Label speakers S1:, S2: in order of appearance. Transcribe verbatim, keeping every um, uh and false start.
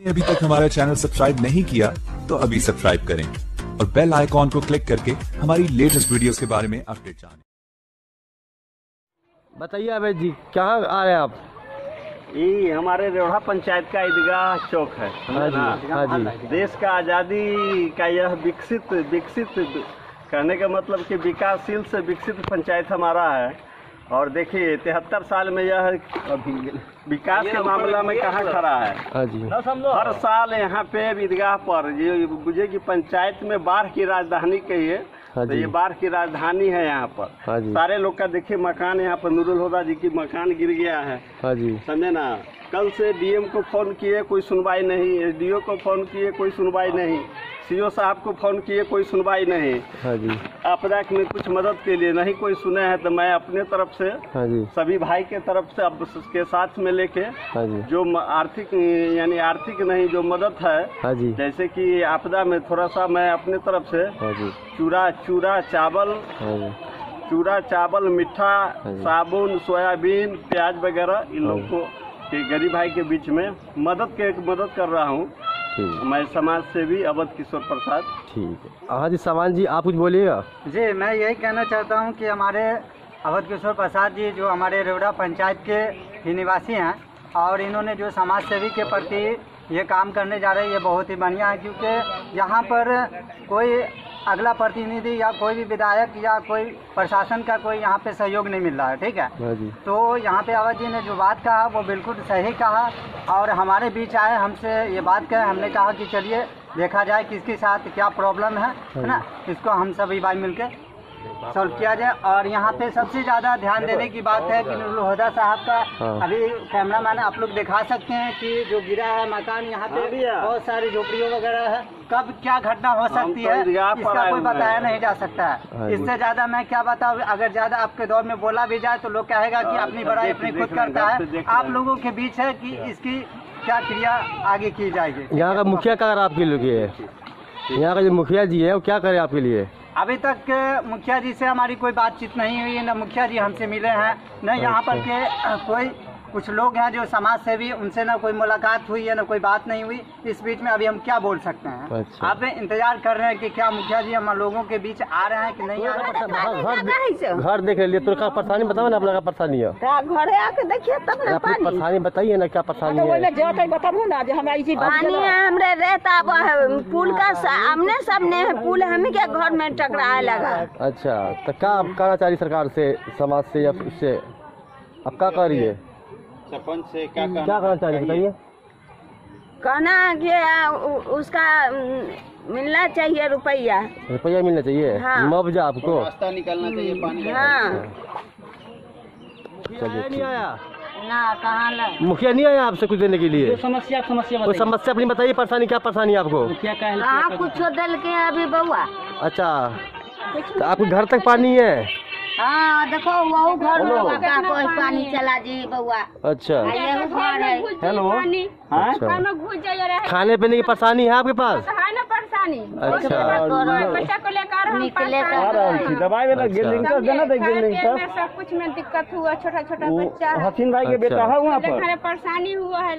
S1: अभी तक हमारा चैनल सब्सक्राइब नहीं किया तो अभी सब्सक्राइब करें और बेल आइकॉन को क्लिक करके हमारी लेटेस्ट वीडियोस के बारे में अपडेट जानें।
S2: बताइए अवैध जी, कहाँ आ रहे हैं आप?
S3: ये हमारे रेवढ़ा पंचायत का ईदगाह चौक है।
S2: हाँ जी, हाँ जी।
S3: देश का आज़ादी का यह विकसित विकसित कहने का मतलब कि विकासशील से विकसित पंचायत हमारा है। और देखिए तिहत्तर साल में यह अभी विकास के मामला में कहाँ खड़ा है।
S2: हाँ जी।
S3: हर साल यहाँ पे ईदगाह पर ये बुझे कि पंचायत में बाढ़ की राजधानी कहिए,
S2: हाँ
S3: तो ये बाढ़ की राजधानी है यहाँ पर।
S2: हाँ जी।
S3: सारे लोग का देखिए मकान यहाँ पर नूरुल हुदा जी की मकान गिर गया है।
S2: हाँ जी।
S3: समझे ना। कल से डीएम को फोन किए कोई सुनवाई नहीं, एसडीओ को फोन किए कोई सुनवाई नहीं, सीओ साहब को फोन किए कोई सुनवाई नहीं।
S2: हाँ जी।
S3: आपदा में कुछ मदद के लिए नहीं कोई सुने हैं, तो मैं अपने तरफ से
S2: हाँ जी
S3: सभी भाई के तरफ से अब के साथ में लेके
S2: हाँ जी
S3: जो आर्थिक यानी आर्थिक नहीं जो मदद है,
S2: हाँ जी
S3: जैसे कि आपदा में थोड़ा सा मैं अपने तरफ से
S2: हाँ जी
S3: चूड़ा चूड़ा चावल
S2: हाँ जी
S3: चूड़ा चावल मिठा
S2: हाँ जी।
S3: साबुन सोयाबीन प्याज वगैरह इन लोगों को के गरीब भाई के बीच में मदद के मदद कर रहा हूँ।
S2: ठीक,
S3: मैं समाज सेवी अवध किशोर प्रसाद।
S2: ठीक है। हाँ जी सामान जी, आप कुछ बोलिएगा।
S4: जी, मैं यही कहना चाहता हूँ कि हमारे अवध किशोर प्रसाद जी जो हमारे रेवढ़ा पंचायत के ही निवासी हैं और इन्होंने जो समाज सेवी के प्रति ये काम करने जा रहे हैं, ये बहुत ही बढ़िया है। क्योंकि यहाँ पर कोई अगला प्रतिनिधि या कोई भी विधायक या कोई प्रशासन का कोई यहाँ पे सहयोग नहीं मिल रहा है। ठीक है।
S2: हाँ जी।
S4: तो यहाँ पे अवध जी ने जो बात कहा वो बिल्कुल सही कहा और हमारे बीच आए, हमसे ये बात कहे, हमने कहा कि चलिए देखा जाए किसके साथ क्या प्रॉब्लम है, है ना, इसको हम सभी भाई मिलकर सॉल्व किया जाए। और यहाँ पे सबसे ज़्यादा ध्यान देने की बात है कि नूरुल हुदा साहब का
S2: हाँ।
S4: अभी कैमरा मैन आप लोग दिखा सकते हैं कि जो गिरा है मकान, यहाँ पे बहुत सारी झोपड़ियों वगैरह है। कब क्या घटना हो सकती है इसका कोई बताया नहीं जा सकता है। इससे ज़्यादा मैं क्या बताऊँ, अगर ज़्यादा आपके दौर में बोला भी जाए तो लोग कहेगा कि अपनी बड़ाई अपनी खुद करता है। आप लोगों के बीच है कि इसकी क्या क्रिया आगे की जाएगी।
S2: यहाँ का मुखिया क्या करे आपके लिए? यहाँ का जो मुखिया जी है वो क्या करे आपके लिए?
S4: अभी तक मुखिया जी से हमारी कोई बातचीत नहीं हुई, न मुखिया जी हमसे मिले हैं, न यहाँ पर के कोई कुछ लोग हैं जो समाज सेवी, उनसे न कोई मुलाकात हुई है न कोई बात नहीं हुई। इस बीच में अभी हम क्या बोल सकते हैं।
S2: अच्छा।
S4: आप इंतजार कर रहे हैं कि क्या मुखिया जी हम लोगों के बीच आ रहे हैं कि नहीं आ रहे हैं।
S2: घर घर देख लिए तो क्या परेशानी बताओ ना, अपना क्या परेशानी है?
S5: घर आके देखिए तब ना।
S2: अपनी परेशानी बताइए ना, क्या परेशानी है?
S5: बताबो ना जो हमारी चीज पानी है हमरे रहता पुल का सामने सामने पुल हमें क्या घर में टकराए लगा।
S2: अच्छा, तो क्या आप कहना चाहिए सरकार से, समाज से या उससे? अब क्या कर रही है
S3: सरपंच से क्या
S2: क्या करना चाहिए बताइए?
S5: कहना कि उसका मिलना चाहिए रुपया
S2: रुपया मिलना चाहिए।
S5: हाँ।
S2: मुआवजा आपको
S3: रास्ता निकालना चाहिए पानी।
S5: हाँ।
S2: चलिए, नहीं आया
S5: ना कहाँ ला
S2: मुखिया नहीं आया आपसे कुछ देने के लिए?
S4: समस्या समस्या
S2: कोई समस्या अपनी बताइए, परेशानी क्या परेशानी है आपको?
S5: कहाँ कुछ दल के अभी बउआ।
S2: अच्छा, तो आपके घर तक पानी है?
S5: हाँ देखो वो घर में का कोई पानी चला जी बउआ।
S2: अच्छा,
S5: ये घर है।
S2: हेलो। अच्छा, खाने पीने की परेशानी है आपके पास?
S5: है ना परेशानी।
S2: अच्छा,
S5: बच्चा को लेकर निकले
S3: दवाई वाला गिरलिंग का देना दे गिरलिंग का
S5: सब कुछ में दिक्कत हुआ, छोटा छोटा बच्चा
S3: हसीन भाई के बेटा है वहाँ पर
S5: परेशानी हुआ है।